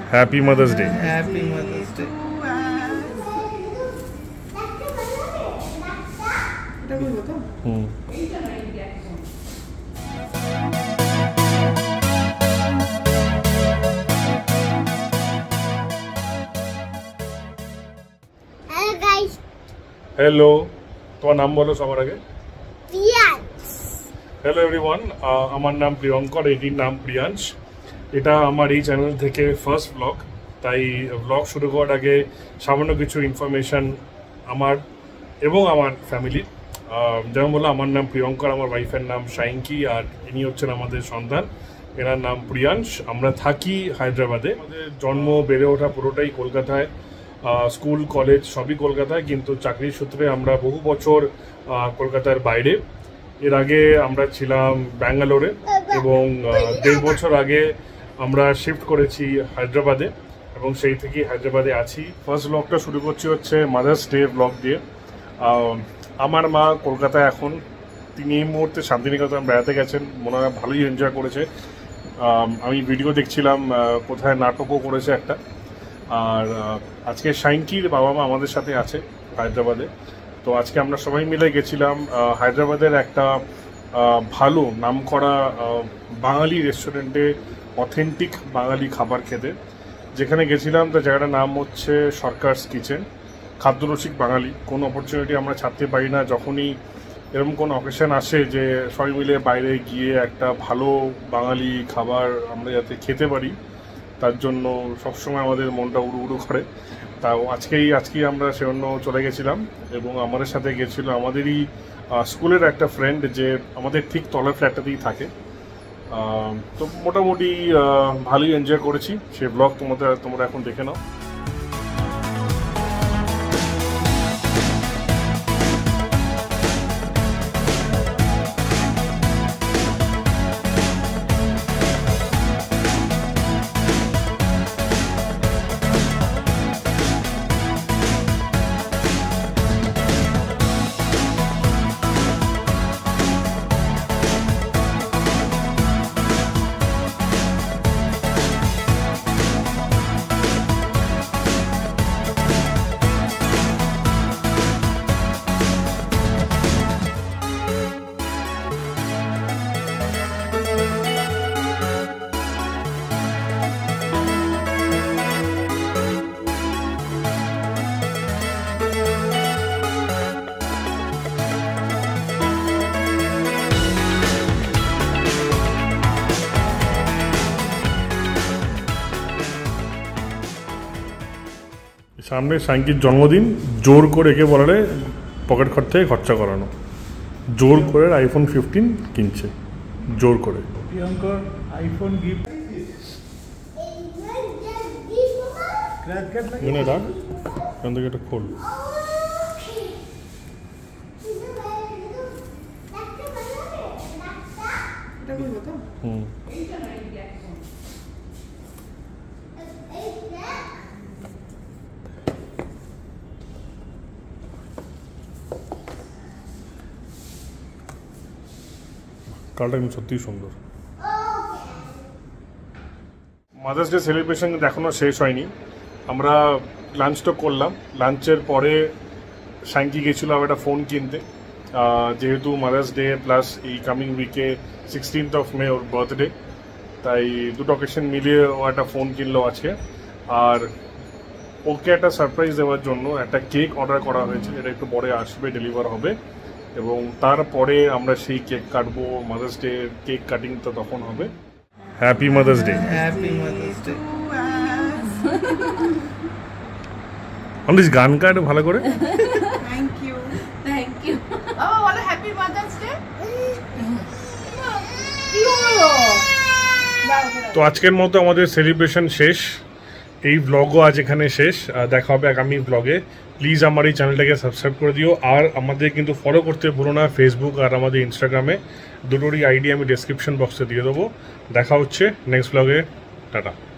Happy Mother's Day. Happy Mother's Day. Hello, তোমার নাম বলো সবার আগে। হ্যালো এভরিওয়ান, আমার নাম প্রিয়ঙ্কর, এটির নাম প্রিয়াংশ। এটা আমার এই চ্যানেল থেকে ফার্স্ট ব্লগ, তাই ব্লগ শুরু করার আগে সামান্য কিছু ইনফরমেশান আমার এবং আমার ফ্যামিলির। যেমন বললো, আমার নাম প্রিয়ঙ্কর, আমার ওয়াইফের নাম সাইঙ্কি, আর ইনি হচ্ছেন আমাদের সন্তান, এনার নাম প্রিয়াংশ। আমরা থাকি হায়দ্রাবাদে। আমাদের জন্ম বেড়ে ওঠা পুরোটাই কলকাতায়, স্কুল কলেজ সবই কলকাতায়, কিন্তু চাকরির সূত্রে আমরা বহু বছর কলকাতার বাইরে। এর আগে আমরা ছিলাম ব্যাঙ্গালোরে এবং 1.5 বছর আগে আমরা শিফট করেছি হায়দ্রাবাদে এবং সেই থেকেই হায়দ্রাবাদে আছি। ফার্স্ট ব্লগটা শুরু করছি হচ্ছে মাদার্স ডে ব্লগ দিয়ে। আমার মা কলকাতায় এখন, তিনি এই মুহূর্তে শান্তিনিকেতন বেড়াতে গেছেন, মনে হয় ভালোই এনজয় করেছে। আমি ভিডিও দেখছিলাম, কোথায় নাটকও করেছে একটা। আর আজকে সাইঙ্কির বাবা মা আমাদের সাথে আছে হায়দ্রাবাদে। তো আজকে আমরা সবাই মিলে গেছিলাম হায়দ্রাবাদের একটা ভালো নামকরা বাঙালি রেস্টুরেন্টে অথেন্টিক বাঙালি খাবার খেতে। যেখানে গেছিলাম তার জায়গাটার নাম হচ্ছে সরকারস কিচেন। খাদ্যরসিক বাঙালি, কোনো অপরচুনিটি আমরা ছাড়তে পারি না। যখনই এরকম কোনো অকেশন আসে যে সবাই মিলে বাইরে গিয়ে একটা ভালো বাঙালি খাবার আমরা যাতে খেতে পারি, তার জন্য সবসময় আমাদের মনটা উড়ু উড়ু করে। তাও আজকেই আমরা সেজন্য চলে গেছিলাম এবং আমাদের সাথে গেছিল আমাদেরই স্কুলের একটা ফ্রেন্ড, যে আমাদের ঠিক তলার ফ্ল্যাটটাতেই থাকে। তো মোটামুটি ভালোই এনজয় করেছি। সেই ব্লগ তোমরা এখন দেখে নাও। সামনে সাইঙ্কির জন্মদিন, জোর করে একে বলারে পকেট খরচ থেকে খরচা করানো, জোর করে আইফোন 15 কিনছে, জোর করে। প্রিয়ঙ্কর আইফোন গিফট এনে রাখ, এখান থেকে এটা খোল। হুম, কালটা কিন্তু সত্যিই সুন্দর। মাদার্স ডে সেলিব্রেশন এখনও শেষ হয়নি। আমরা লাঞ্চটা করলাম, লাঞ্চের পরে সাইঙ্কি গেছিলো আবার একটা ফোন কিনতে, যেহেতু মাদার্স ডে প্লাস এই কামিং উইকে 16th মে ওর বার্থডে, তাই দুটো অকেশন মিলিয়ে ও একটা ফোন কিনলো আজকে। আর ওকে একটা সারপ্রাইজ দেওয়ার জন্য একটা কেক অর্ডার করা হয়েছে, এটা একটু পরে আসবে, ডেলিভার হবে এবং তারপরে আমরা সেই কেক কাটবো। মাদার্স ডে কেক কাটিং তো তখন হবে। Happy Mother's Day. Happy Mother's Day. অনলিস গান কাট ভালো করে। Thank you, thank you. বাবা বলো হ্যাপি মাদার্স ডে। কি হলো? তো আজকের মতো আমাদের সেলিব্রেশন শেষ, এই ব্লগও আজ এখানে শেষ। দেখা হবে আগামী ব্লগে। প্লিজ আমার এই চ্যানেলটাকে সাবস্ক্রাইব করে দিও, আর আমাদের কিন্তু ফলো করতে ভুলো না ফেসবুক আর আমাদের ইনস্টাগ্রামে, দুটোরই আইডি আমি ডেসক্রিপশন বক্সে দিয়ে দেবো। দেখা হচ্ছে নেক্সট ব্লগে। টাটা।